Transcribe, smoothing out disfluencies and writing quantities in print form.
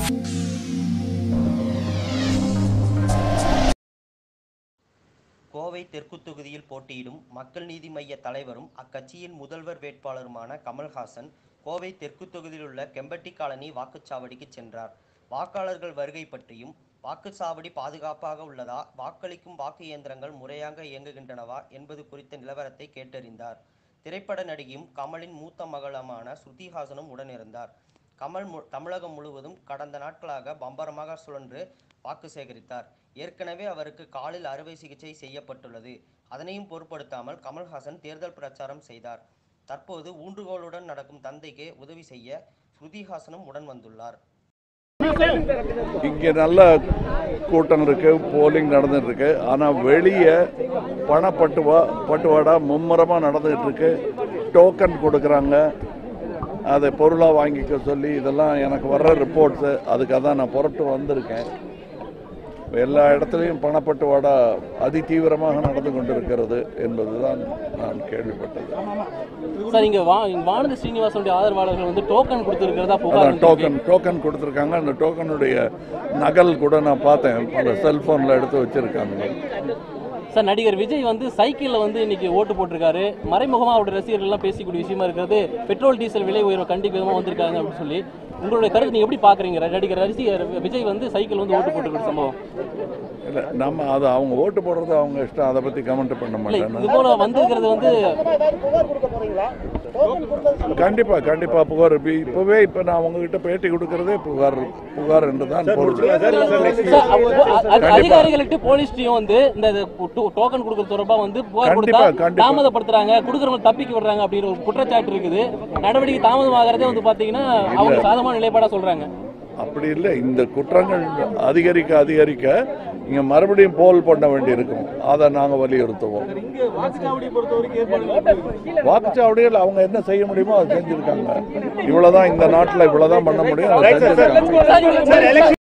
கோவை தெற்கு தொகுதியில் போட்டியிடும் மக்கள் நீதி மய்ய தலைவரும் அக்கட்சியின் முதல்வர் வேட்பாளருமான கமல்ஹாசன் கோவை தெற்கு தொகுதியில் உள்ள கெம்பட்டி காலனி வாக்குச்சாவடிக்கு சென்றார். வாக்காளர்கள் வருகை பற்றியும், வாக்குச்சாவடி பாதுகாப்பாக உள்ளதா, வாக்களிக்கும் வாக்கு இயந்திரங்கள் முறையாக இயங்குகின்றனவா என்பது குறித்த நிலவரத்தை கேட்டறிந்தார். திரைப்பட நடிகையும் கமலின் மூத்த மகளுமான ஸ்ருதிஹாசனும் உடனிருந்தார். கமல் தமிழகம் முழுவதும் கடந்த நாட்களாக பம்பரமாக சுழன்று வாக்கு சேகரித்தார். ஏற்கனவே அவருக்கு காலில் அறுவை சிகிச்சை செய்யப்பட்டுள்ளது. அதனையும் பொருட்படுத்தாமல் கமல்ஹாசன் தேர்தல் பிரச்சாரம் செய்தார். தற்போது ஊன்றுகோலுடன் நடக்கும் தந்தைக்கு உதவி செய்ய ஸ்ருதிஹாசனும் உடன் வந்துள்ளார். இங்கே நல்ல கூட்டம் இருக்கு, போலிங் நடந்துட்டு இருக்கு. ஆனால் வெளியே பட்டுவாடா மும்முரமாக நடந்துகிட்டு இருக்கு. டோக்கன் கொடுக்குறாங்க, அதை பொருளாக வாங்கிக்க சொல்லி, இதெல்லாம் எனக்கு வர்ற ரிப்போர்ட்ஸு. அதுக்காக தான் நான் புறப்பட்டு வந்திருக்கேன். எல்லா இடத்துலையும் பணப்பட்டுவாடா அதிதீவிரமாக நடந்து கொண்டிருக்கிறது என்பதுதான் நான் கேள்விப்பட்டது. சார், இங்கே வானதி ஸ்ரீனிவாசனுடைய ஆதரவாளர்கள் வந்து டோக்கன் கொடுத்துருக்கிறதா டோக்கன் கொடுத்துருக்காங்க. அந்த டோக்கனுடைய நகல் கூட நான் பார்த்தேன், அந்த செல்ஃபோனில் எடுத்து வச்சுருக்காங்க. சார், நடிகர் விஜய் வந்து சைக்கிளில் வந்து இன்னைக்கு ஓட்டு போட்டிருக்காரு. மறைமுகமாக அவருடைய ரசிகர்கள்லாம் பேசிக்கூடிய விஷயமா இருக்கிறது பெட்ரோல் டீசல் விலை உயர்வு கண்டிப்பாக விதமாக வந்திருக்காங்க அப்படின்னு சொல்லி உங்களுடைய கருத்து நீங்கள் எப்படி பார்க்குறீங்க? நடிகர் விஜய் வந்து சைக்கிள் வந்து ஓட்டு போட்டுக்கிற சம்பவம் இல்லை, நம்ம அது அவங்க ஓட்டு போடுறது அவங்க இஷ்டம், அதை பற்றி கமெண்ட் பண்ண மாட்டேன். இது போல வந்திருக்கிறது வந்து கண்டிப்பாக புகார். இப்போ நான் உங்ககிட்ட பேட்டி கொடுக்கறதே புகார் என்று தான் பொருள். அதிகாரிகளுக்கு போலீஸ்டையும் வந்து இந்த டோக்கன் கொடுக்கறது தொடர்பாக வந்து புகார் கொடுத்தா தாமதப்படுத்துறாங்க, கொடுக்கறவங்க தப்பிக்க விடுறாங்க அப்படிங்கிற ஒரு குற்றச்சாட்டு இருக்குது. நடவடிக்கை தாமதமாகிறதே வந்து பாத்தீங்கன்னா அவங்க சாதமான நிலைப்பாடா சொல்றாங்க. அப்படி இல்லை, இந்த குற்றங்கள் அதிகரிக்க இங்கே மறுபடியும் போல் பண்ண வேண்டி இருக்கும். அதை நாங்கள் வலியுறுத்துவோம். வாக்குச்சாவடியில் அவங்க என்ன செய்ய முடியுமோ அதை செஞ்சுருக்காங்க. இவ்வளோதான், இந்த நாட்டில் இவ்வளோதான் பண்ண முடியும், அதை செஞ்சுருக்காங்க.